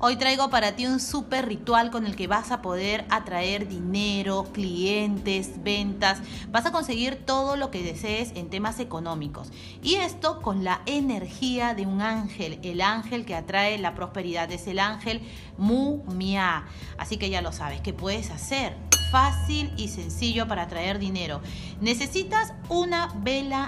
Hoy traigo para ti un súper ritual con el que vas a poder atraer dinero, clientes, ventas. Vas a conseguir todo lo que desees en temas económicos. Y esto con la energía de un ángel, el ángel que atrae la prosperidad. Es el ángel Mu-Mia. Así que ya lo sabes, ¿qué puedes hacer? Fácil y sencillo para atraer dinero. Necesitas una vela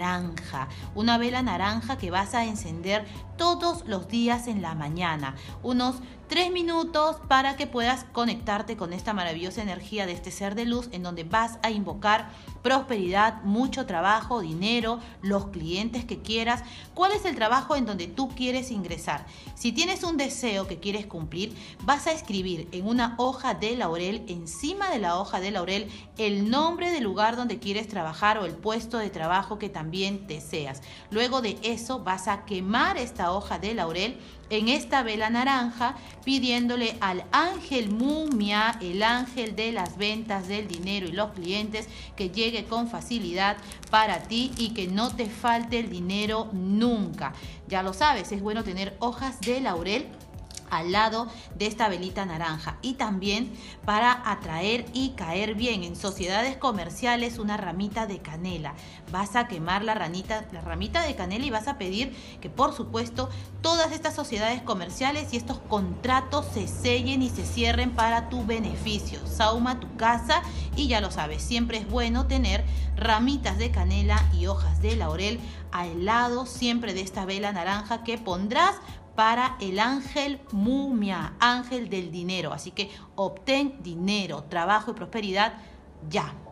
naranja que vas a encender todos los días en la mañana, unos 3 minutos para que puedas conectarte con esta maravillosa energía de este ser de luz en donde vas a invocar prosperidad, mucho trabajo, dinero, los clientes que quieras. ¿Cuál es el trabajo en donde tú quieres ingresar? Si tienes un deseo que quieres cumplir, vas a escribir en una hoja de laurel, encima de la hoja de laurel, el nombre del lugar donde quieres trabajar o el puesto de trabajo que también deseas. Luego de eso vas a quemar esta hoja de laurel en esta vela naranja, pidiéndole al ángel Mu-Mia, el ángel de las ventas, del dinero y los clientes, que llegue con facilidad para ti y que no te falte el dinero nunca. Ya lo sabes, es bueno tener hojas de laurel al lado de esta velita naranja, y también para atraer y caer bien en sociedades comerciales una ramita de canela. Vas a quemar la ramita de canela y vas a pedir que, por supuesto, todas estas sociedades comerciales y estos contratos se sellen y se cierren para tu beneficio. Sauma tu casa, y ya lo sabes, siempre es bueno tener ramitas de canela y hojas de laurel al lado siempre de esta vela naranja que pondrás para el ángel Mu-Mia, ángel del dinero. Así que obtén dinero, trabajo y prosperidad ya.